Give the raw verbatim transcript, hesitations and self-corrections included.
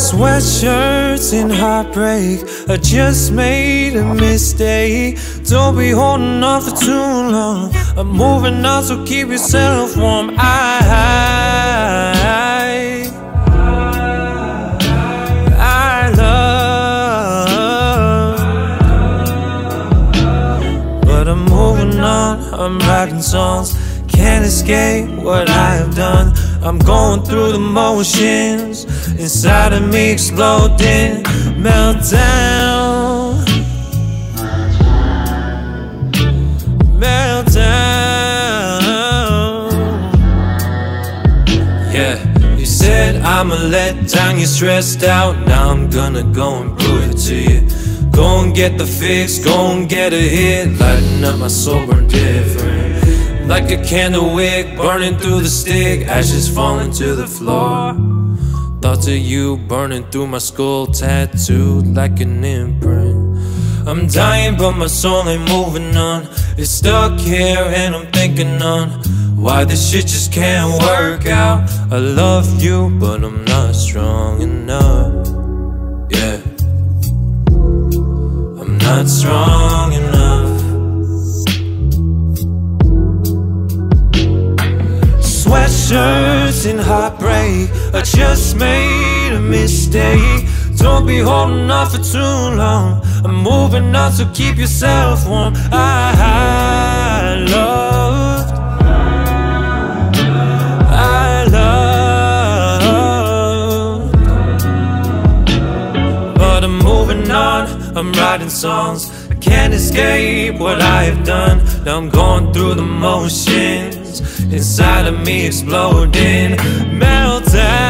Sweatshirts and heartbreak, I just made a mistake. Don't be holding on for too long, I'm moving on, so keep yourself warm. I, I love, but I'm moving on, I'm writing songs. Can't escape what I have done. I'm going through the motions, inside of me exploding, meltdown, meltdown. Yeah, you said I'ma let down, you're stressed out. Now I'm gonna go and prove it to you. Go and get the fix, go and get a hit, lighten up my soul, burn different. Like a candle wick, burning through the stick, ashes falling to the floor. Thoughts of you burning through my skull, tattooed like an imprint. I'm dying but my soul ain't moving on. It's stuck here and I'm thinking on why this shit just can't work out. I love you but I'm not strong enough. Yeah, I'm not strong enough. Sweatshirts and heartbreak, I just made a mistake. Don't be holding on for too long, I'm moving on, so keep yourself warm. I loved, I loved, but I'm moving on, I'm writing songs. I can't escape what I have done. Now I'm going through the motions, inside of me exploding, meltdown.